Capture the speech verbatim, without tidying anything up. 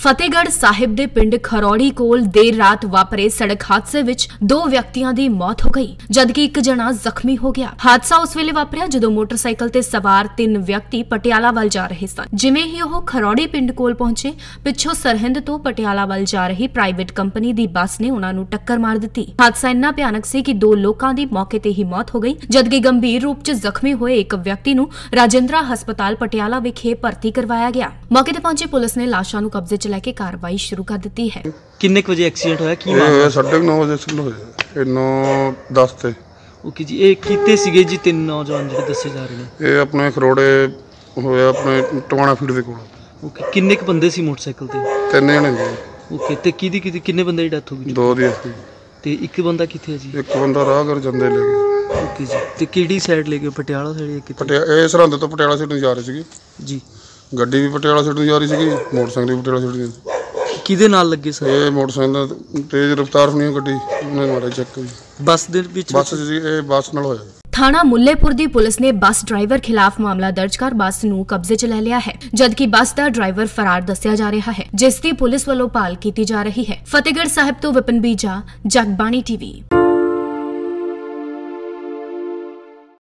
ਫਤਿਹਗੜ੍ਹ ਸਾਹਿਬ ਦੇ ਪਿੰਡ ਖਰੌੜੀ ਕੋਲ ਦੇਰ ਰਾਤ ਵਾਪਰੇ ਸੜਕ ਹਾਦਸੇ ਵਿੱਚ ਦੋ ਵਿਅਕਤੀਆਂ ਦੀ ਮੌਤ ਹੋ ਗਈ, ਜਦਕਿ ਇੱਕ ਜਣਾ ਜ਼ਖਮੀ ਹੋ ਗਿਆ। ਹਾਦਸਾ ਉਸ ਵੇਲੇ ਵਾਪਰਿਆ ਜਦੋਂ ਮੋਟਰਸਾਈਕਲ ਤੇ ਸਵਾਰ ਤਿੰਨ ਵਿਅਕਤੀ ਪਟਿਆਲਾ ਵੱਲ ਜਾ ਰਹੇ ਸਨ। ਜਿਵੇਂ ਹੀ ਉਹ ਖਰੌੜੀ ਪਿੰਡ ਕੋਲ ਪਹੁੰਚੇ, ਪਿੱਛੋਂ ਸਰਹਿੰਦ ਤੋਂ ਪਟਿਆਲਾ ਵੱਲ ਜਾ ਰਹੀ ਪ੍ਰਾਈਵੇਟ ਕੰਪਨੀ ਦੀ ਬੱਸ ਨੇ ਉਹਨਾਂ ਨੂੰ ਟੱਕਰ ਮਾਰ ਦਿੱਤੀ। ਹਾਦਸਾ ਇੰਨਾ ਭਿਆਨਕ ਸੀ ਕਿ ਦੋ ਲੋਕਾਂ ਦੀ ਮੌਕੇ ਤੇ ਹੀ ਮੌਤ ਹੋ ਗਈ, ਜਦਕਿ ਗੰਭੀਰ ਰੂਪ 'ਚ ਜ਼ਖਮੀ ਹੋਏ ਇੱਕ ਵਿਅਕਤੀ ਨੂੰ ਰਾਜਿੰਦਰਾ ਹਸਪਤਾਲ ਪਟਿਆਲਾ ਵਿਖੇ ਭਰਤੀ ਕਰਵਾਇਆ ਗਿਆ। ਮੌਕੇ ਤੇ ਪਹੁੰਚੀ ਪੁਲਿਸ ਨੇ ਲਾਸ਼ਾਂ ਨੂੰ ਕਬਜ਼ੇ 'ਚ ਲੈ ਕੇ कार्रवाई शुरू कर दी है। किन्ने वजे एक्सीडेंट होया? की होया साढ़े नौ बजे शुरू होया, नौ दस ते। ओके जी, ये किते सीगे जी तीन नौजवान जो दसे जा रहे हैं? ये अपने खरोड़े होया अपने टवाना फीड दे कोल। ओके, किन्ने क बंदे सी मोटरसाइकिल ते? तीन जने जी। ओके, ते किदी किदी किन्ने बंदे दी डेथ हो गई? दो दी सी। ते एक बंदा किथे है जी? एक बंदा राह कर जंदे ले गए। ओके जी, ते किहड़ी साइड ले गए? पटियाला साइड किथे? पटियाला ए सरहंद तो पटियाला साइड जा रहे सीगे जी। ਗੱਡੀ ਵੀ ਪਟਿਆਲਾ ਸਾਈਡ ਤੋਂ ਜਾ ਰਹੀ ਸੀਗੀ, ਮੋਟਰਸਾਈਕਲ ਵੀ ਪਟਿਆਲਾ ਸਾਈਡ ਤੋਂ। ਕਿਹਦੇ ਨਾਲ ਲੱਗੇ ਸਰ? ਇਹ ਮੋਟਰਸਾਈਕਲ ਦਾ ਤੇਜ਼ ਰਫ਼ਤਾਰ ਹੋਣੀ ਗੱਡੀ, ਉਹਨੇ ਮਾਰਿਆ ਚੱਕ। ਬੱਸ ਦੇ ਵਿੱਚ? ਬੱਸ ਸੀ, ਇਹ ਬੱਸ ਨਾਲ ਹੋਇਆ। ਥਾਣਾ ਮੁੱਲੇਪੁਰ ਦੀ ਪੁਲਿਸ ਨੇ ਬੱਸ ਡਰਾਈਵਰ ਖਿਲਾਫ ਮਾਮਲਾ ਦਰਜ ਕਰ ਬੱਸ ਨੂੰ ਕਬਜ਼ੇ 'ਚ ਲੈ ਲਿਆ ਹੈ, ਜਦਕਿ ਬੱਸ ਦਾ ਡਰਾਈਵਰ ਫਰਾਰ ਦੱਸਿਆ ਜਾ ਰਿਹਾ ਹੈ, ਜਿਸ ਦੀ ਪੁਲਿਸ ਵੱਲੋਂ ਭਾਲ ਕੀਤੀ ਜਾ ਰਹੀ ਹੈ। ਫਤਿਹਗੜ੍ਹ ਸਾਹਿਬ ਤੋਂ ਵਿਪਨ ਬੀਜਾ, ਜਗਬਾਣੀ ਟੀਵੀ।